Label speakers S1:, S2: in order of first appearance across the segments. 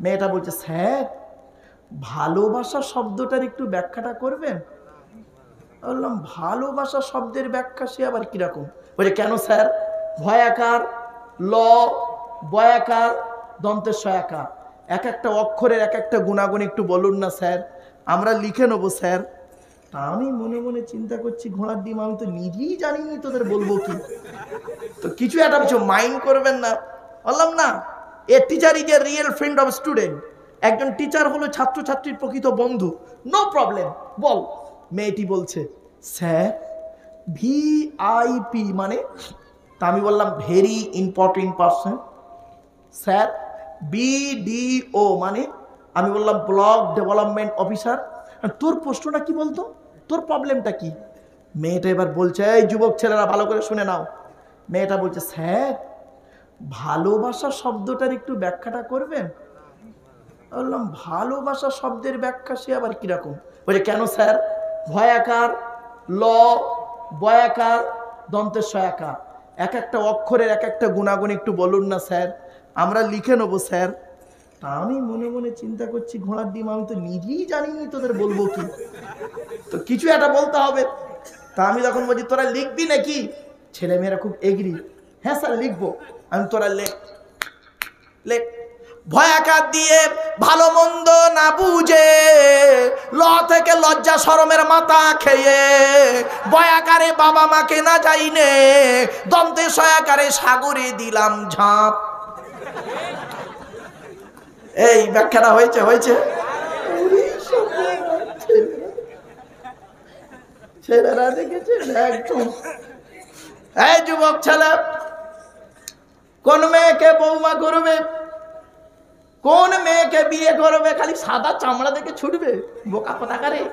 S1: মেয়েটা বলছে, স্যার ভালোবাসা শব্দটার একটু ব্যাখ্যাটা করবেন? বললাম, ভালোবাসা শব্দের ব্যাখ্যা সে আবার কিরকম? বলে, কেন স্যার? ভয়াকার, ল, বয়াকার, দন্তের সয়াকার, এক একটা অক্ষরের এক একটা গুণাগুণ একটু বলুন না স্যার, আমরা লিখে নেবো স্যার। আমি মনে মনে চিন্তা করছি, ঘোড়ার ডিম, আমি তো নিজেই জানিনি তোদের বলবো কি। তো কিছু একটা কিছু মাইন্ড করবেন না। বললাম, না, a teacher is a real friend of student. একজন টিচার হলো ছাত্রছাত্রীর প্রকৃত বন্ধু, নো প্রবলেম, বল। মেয়েটি বলছে, স্যার ভিআইপি মানে? তা আমি বললাম, very important person. Sir BDO মানে? আমি বললাম, ব্লক ডেভেলপমেন্ট অফিসার। তোর প্রশ্নটা কি বলতো, তোর প্রবলেমটা কি? মেয়েটা এবার বলছে, এই যুবক ছেলেরা ভালো করে শুনে নাও। মেয়েটা বলছে, স্যার ভালোবাসা শব্দটার একটু ব্যাখ্যাটা করবেন? বললাম, ভালোবাসা শব্দের ব্যাখ্যা সে আবার কিরকম? বলে, কেন স্যার? ভয়াকার, ল, বয়াকার, দন্তের সয়াকার, এক একটা অক্ষরের এক একটা গুণাগুণ একটু বলুন না স্যার, আমরা লিখে নেবো স্যার। আমি মনে মনে চিন্তা করছি, ঘোড়ার ডিম, আমি তো নিজেই জানিনি তোদের বলবো কি। তো কিছু একটা বলতে হবে। তা আমি তখন বলছি, তোরা লিখবি নাকি? ছেলেমেয়েরা খুব এগ্রি, হ্যাঁ স্যার লিখবো। আমি, তোরা লেখ লেখ। ভয়াকার দিয়ে ভালো মন্দ না বুঝে, ল থেকে লজ্জা শরমের মাথা খেয়ে, বয়াকারে বাবা মাকে না যাইনে, দন্তে সয়াকারে সাগরে দিলাম ঝাঁপ। এই ব্যাখ্যাটা হয়েছে? হয়েছে? ছেলেরা দেখেছে একদম। এই যুবক ছেলে, কোন মেয়েকে বৌমা করবে, কোন মেয়েকে বিয়ে করবে, খালি সাদা চামড়া দেখে ছুটবে, বোকা কোথাকারে।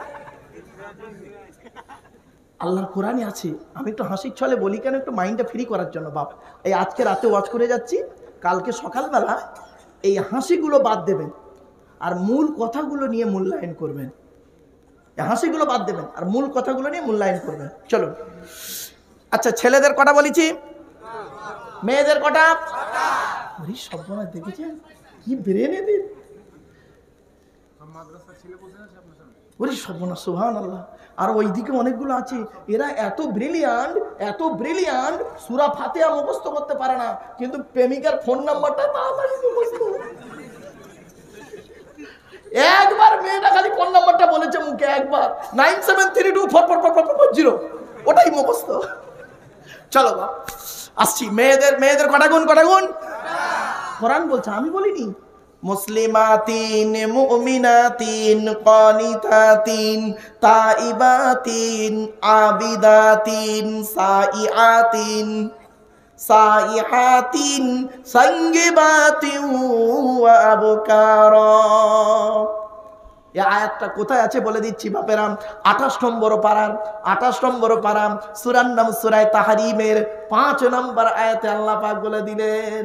S1: আল্লাহর কোরআনে আছে। আমি একটু হাসির ছলে বলি কেন, একটু মাইন্ডটা ফ্রি করার জন্য। বাপ, এই আজকে রাতে ওয়াজ করে যাচ্ছি, কালকে সকালবেলা এই হাসিগুলো বাদ দেবেন আর মূল কথাগুলো নিয়ে মূল্যায়ন করবেন। হাসিগুলো বাদ দেবেন আর মূল কথাগুলো নিয়ে মূল্যায়ন করবেন। চলো, আচ্ছা, ছেলেদের কটা বলেছি, মেয়েদের কটা? সর্বনাশ, দেখেছেন কি ব্রেন এদের? সর্বনাশ, সুবহানাল্লাহ। আর ওইদিকে অনেকগুলো আছে, এরা এত ব্রিলিয়ান্ট, এত ব্রিলিয়ান্ট, সূরা ফাতিহা মুখস্থ করতে পারে না, কিন্তু প্রেমিকার ফোন নাম্বারটা তাড়াতাড়ি মুখস্থ। একবার মেয়েটা খালি ফোন নাম্বারটা বলেছে মুখে, একবার 9732444440, ওটাই মুখস্থ। চলো বাপ, আসছি। মেয়েদের কটা গুণ? কোরআন বলছে, আমি বলিনি। মুসলিমাতিন, মুমিনাতিন, কানিতাতিন, তাইবাতিন, আবিদাতিন, সাইআতিন, সাইহাতিন, সাঙ্গিবাতিন ওয়া আবকারা। এই আয়াতটা কোথায় আছে বলে দিচ্ছি বাপেরাম। 28 নম্বর পারার 28 নম্বর পারাম, সূরার নাম সূরা তাহরিমের 5 নম্বর আয়াতে আল্লাহ পাক বলে দিলেন,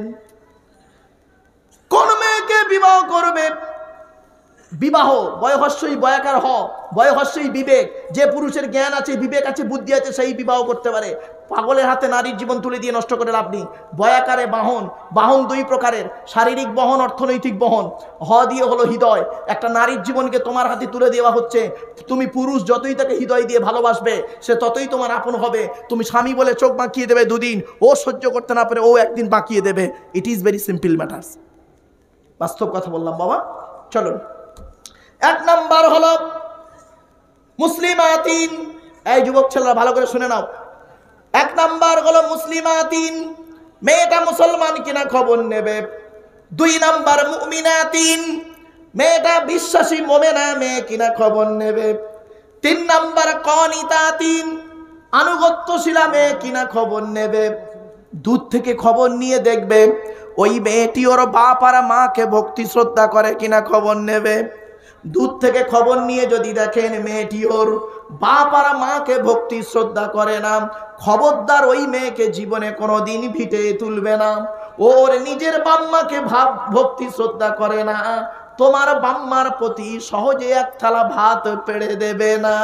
S1: কোন মেয়েকে বিবাহ করবে, বিবাহ বয়হস্যই বয়াকার হ, বয়হস্যই বিবেক, যে পুরুষের জ্ঞান আছে, বিবেক আছে, বুদ্ধি আছে, সেই বিবাহ করতে পারে। পাগলের হাতে নারীর জীবন তুলে দিয়ে নষ্ট করে লাভ নেই। বয়াকারে বাহন 2 প্রকারের, শারীরিক বহন, অর্থনৈতিক বহন। হ দিয়ে হলো হৃদয়। একটা নারীর জীবনকে তোমার হাতে তুলে দেওয়া হচ্ছে। তুমি পুরুষ যতই তাকে হৃদয় দিয়ে ভালোবাসবে, সে ততই তোমার আপন হবে। তুমি স্বামী বলে চোখ বাঁকিয়ে দেবে 2 দিন, ও সহ্য করতে না পারে ও একদিন বাঁকিয়ে দেবে। It is very simple matters. বাস্তব কথা বললাম বাবা। চলুন, 1 নাম্বার হলো মুসলিমাতিন। এই যুবক ছেলেরা ভালো করে শুনে নাও। 1 নাম্বার হলো মুসলিমাতিন, মেয়েটা মুসলমান কিনা খবর নেবে। 2 নাম্বার মুমিনাতিন, মেয়েটা বিশ্বাসী মুমিনা মেয়ে কিনা খবর নেবে। 3 নাম্বার কানিতাতিন, আনুগত্যশীলা মেয়ে কিনা খবর নেবে। দূর থেকে খবর নিয়ে দেখবে ওই মেয়েটি ওর বাপ আর মাকে ভক্তি শ্রদ্ধা করে কিনা খবর নেবে। দূর থেকে খবর নিয়ে যদি দেখেন মেয়েটি ওর বাপ আর মাকে ভক্তি শ্রদ্ধা করে না, খবরদার ওই মেয়েকে জীবনে কোনোদিন ভিটে তুলবে না। ওর নিজের বাম্মাকে ভক্তি শ্রদ্ধা করে না, তোমার বাম্মার প্রতি সহজে 1 থালা ভাত পেড়ে দেবে না।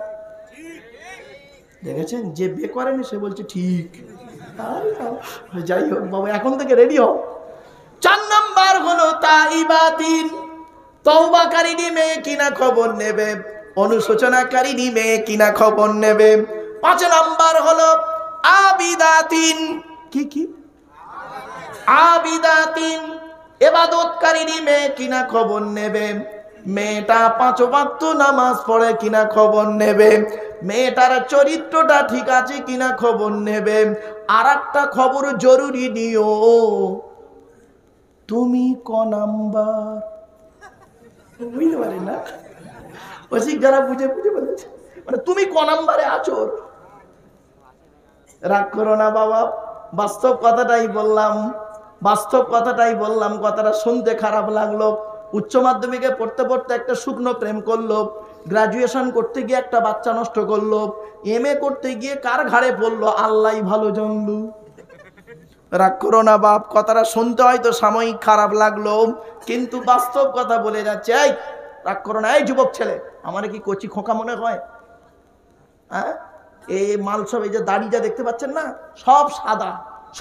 S1: দেখেছেন, যে বিয়ে করেনি সে বলছে ঠিক। যাই হোক বাবা, এখন থেকে রেডি হও। 4 নাম্বার হলো তাইবাতিন, তওবাকারী মেয়ে কিনা খবর নেবে, অনুশোচনাকারী মেয়ে কিনা খবর নেবে। 5 নাম্বার হলো আবিদাতিন, কি আবিদাতিন, ইবাদতকারী মেয়ে কিনা খবর নেবে। মেয়েটা 5 ওয়াক্ত নামাজ পড়ে কিনা খবর নেবে, মেয়েটার চরিত্রটা ঠিক আছে কিনা খবর নেবে। আর একটা খবর জরুরি নিও, তুমি ক নাম্বার? বুঝতে পারি না, ওই যারা বুঝে বলেছে, মানে তুমি ক নাম্বারে আছো। রাগ করো না বাবা, বাস্তব কথাটাই বললাম, কথাটা শুনতে খারাপ লাগলো। উচ্চ মাধ্যমিকে পড়তে পড়তে একটা শুকনো প্রেম করলো, গ্রাজুয়েশন করতে গিয়ে একটা বাচ্চা নষ্ট করলো, MA করতে গিয়ে কার ঘাড়ে পড়লো আল্লাহই ভালো জানলু। রাগ করো না বাপ, কথাটা শুনতে হয়তো সাময়িক খারাপ লাগলো, কিন্তু বাস্তব কথা বলে যাচ্ছে। এই রাগ করো না, এই যুবক ছেলে, আমার কি কচি খোকা মনে হয়? হ্যাঁ, এই মাল সব, এই যে দাড়ি যা দেখতে পাচ্ছেন না, সব সাদা,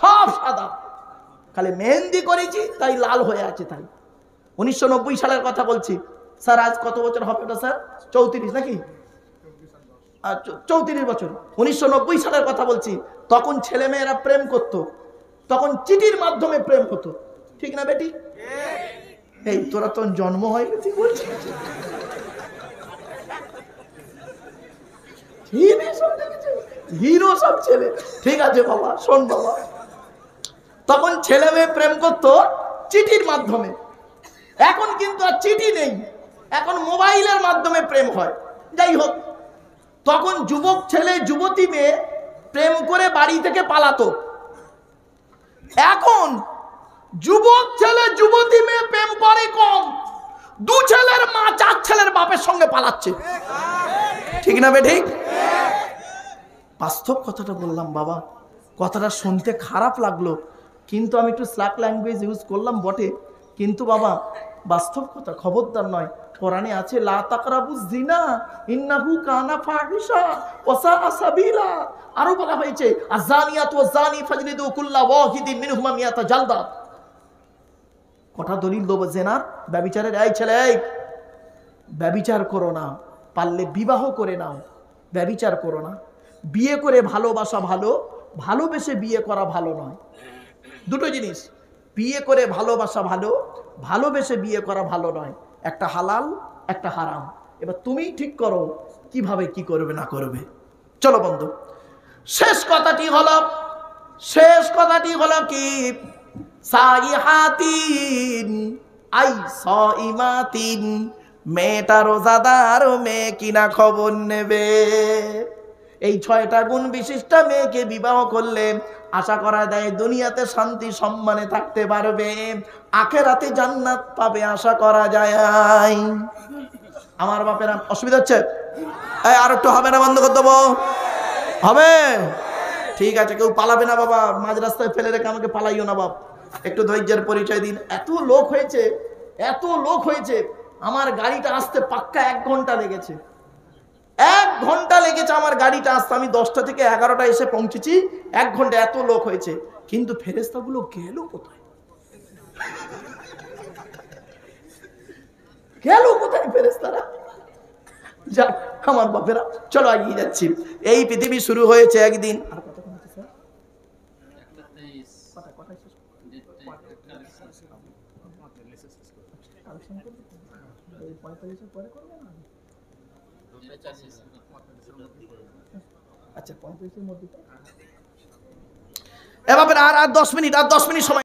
S1: খালি মেহেন্দি করেছি তাই লাল হয়ে আছে। তাই 1990 সালের কথা বলছি স্যার। আজ কত বছর হবে ওটা স্যার? 34 নাকি? 34 বছর। 1990 সালের কথা বলছি। তখন ছেলে মেয়েরা প্রেম করত, তখন চিঠির মাধ্যমে প্রেম হতো, ঠিক না বেটি? এই তোরা তো জন্ম হয় গেছি বলছিস, হিরো সব ছেলে। ঠিক আছে বাবা, শোন বাবা, তখন ছেলে মেয়ে প্রেম করতো চিঠির মাধ্যমে। এখন কিন্তু আর চিঠি নেই, এখন মোবাইলের মাধ্যমে প্রেম হয়। যাই হোক, তখন যুবক ছেলে যুবতী মেয়ে প্রেম করে বাড়ি থেকে পালাতো। এখন যুবক ছেলে যুবতী মেয়ে প্রেম করে কম, 2 ছেলের মা 4 ছেলের বাপের সঙ্গে পালাচ্ছে, ঠিক না বে ঠিক? বাস্তব কথাটা বললাম বাবা, কথাটা শুনতে খারাপ লাগলো, কিন্তু আমি একটু স্ল্যাক ল্যাঙ্গুয়েজ ইউজ করলাম বটে, কিন্তু বাবা বাস্তব কথা, খবরদার নয়। কোরআনে আছে লা তাকরাবুজ জিনা ইন্নাহু কানা ফাহিশা ওয়া সাআ সাবিলা। আরো বলা হয়েছে আযানিয়াতু ওয়াযানি ফাজলিদু কুল্লা ওয়াহিদিন মিনহুমা মিয়াতা জালদা। কটা দলিল দেব জেনার, ব্যভিচারের। এই ছেলে, এই ব্যভিচার করো না, পারলে বিবাহ করে নাও, ব্যভিচার করো না। বিয়ে করে ভালোবাসা ভালো, ভালোবেসে বিয়ে করা ভালো নয়। দুটো জিনিস, বিয়ে করে ভালোবাসা ভালো, ভালোবেসে বিয়ে করা ভালো নয়। একটা হালাল, একটা হারাম। এবার তুমি ঠিক করো কিভাবে কি করবে না করবে। চলো বন্ধু, শেষ কথাটি হলো কি, সাইহাতিন আই সাইমাতিন, মেয়েটা রোজাদার মেয়ে কিনা খবর নেবে। এই 6টা গুণ বিশিষ্ট মেয়েকে বিবাহ করলে আশা করা যায় দুনিয়াতে শান্তি সম্মানে থাকতে পারবে, আখেরাতে জান্নাত পাবে আশা করা যায়। আমার বাপেরা অসুবিধা হচ্ছে? আর একটু হবে না, বন্ধ করে দেবো? হবে? ঠিক আছে, কেউ পালাবে না বাবা, মাঝ রাস্তায় ফেলে রেখে আমাকে পালাইও না বাপ। একটু ধৈর্যের পরিচয় দিন। এত লোক হয়েছে, আমার গাড়িটা আসতে পাক্কা 1 ঘন্টা লেগেছে। 1 ঘন্টা লেগেছে আমার গাড়িটা আসতে। আমি 10টা থেকে 11টা এসে পৌঁছেছি, 1 ঘন্টা। এত লোক হয়েছে, কিন্তু ফেরেশতাগুলো গেল কোথায়? ফেরেশতারা? যাক আমার বাপেরা, চলো এগিয়ে যাচ্ছি। এই পৃথিবী শুরু হয়েছে একদিন। আচ্ছা, 35-এর মধ্যে। এবার আর 10 মিনিট সময়।